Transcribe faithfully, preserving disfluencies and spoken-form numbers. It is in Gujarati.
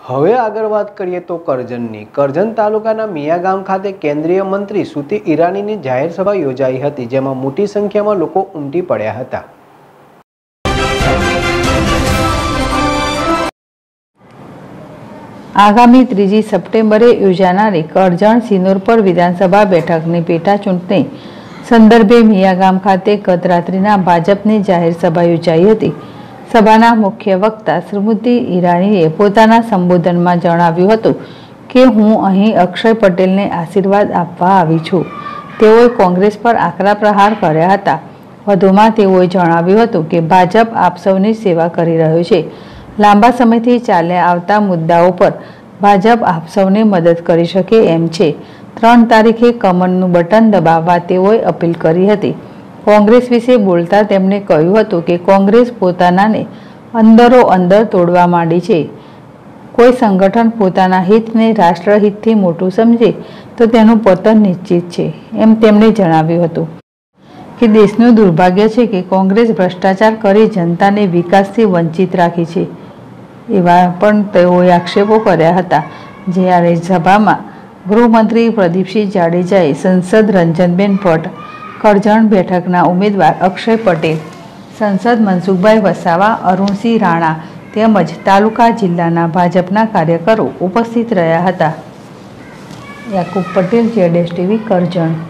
હવે આગળ વાત કરીએ તો કરજણની કરજણ તાલુકાના મિયા ગામ ખાતે કેન્દ્રીય મંત્રી સ્મૃતિ ઈરાનીની જાહેર સભા યોજાઈ હતી, જેમાં મોટી સંખ્યામાં લોકો ઉમટી પડ્યા હતા। આગામી ત્રીજી સપ્ટેમ્બરે યોજાનારી કરજણ સિનોરપર વિધાનસભા બેઠકની પેટા ચૂંટણી સંદર્ભે મિયા ગામ ખાતે ગત રાત્રિના ભાજપની જાહેર સભા યોજાઈ હતી। સભાના મુખ્ય વક્તા સ્મૃતિ ઈરાનીએ પોતાના સંબોધનમાં જણાવ્યું હતું કે હું અહીં અક્ષય પટેલને આશીર્વાદ આપવા આવી છું। તેઓએ કોંગ્રેસ પર આકરા પ્રહાર કર્યા હતા। વધુમાં તેઓએ જણાવ્યું હતું કે ભાજપ આપ સૌની સેવા કરી રહ્યો છે। લાંબા સમયથી ચાલ્યા આવતા મુદ્દાઓ પર ભાજપ આપ સૌને મદદ કરી શકે એમ છે। ત્રણ તારીખે કમળનું બટન દબાવવા તેઓએ અપીલ કરી હતી। કોંગ્રેસ વિશે બોલતા તેમણે કહ્યું હતું કે કોંગ્રેસ પોતાનાને અંદરો અંદર તોડવા માંડી છે। કોઈ સંગઠન પોતાના હિતને રાષ્ટ્રહિતથી મોટું સમજે તો તેનું પતન નિશ્ચિત છે એમ તેમણે જણાવ્યું હતું કે દેશનું દુર્ભાગ્ય છે કે કોંગ્રેસ ભ્રષ્ટાચાર કરી જનતાને વિકાસથી વંચિત રાખી છે એવા પણ તેઓએ આક્ષેપો કર્યા હતા। જ્યારે સભામાં ગૃહમંત્રી પ્રદીપસિંહ જાડેજાએ સંસદ રંજનબેન ભટ્ટ, કરજણ બેઠકના ઉમેદવાર અક્ષય પટેલ, સંસદ મનસુખભાઈ વસાવા, અરુણસિંહ રાણા તેમજ તાલુકા જિલ્લાના ભાજપના કાર્યકરો ઉપસ્થિત રહ્યા હતા। યાકુબ પટેલ, જેડેશ ટીવી, કરજણ।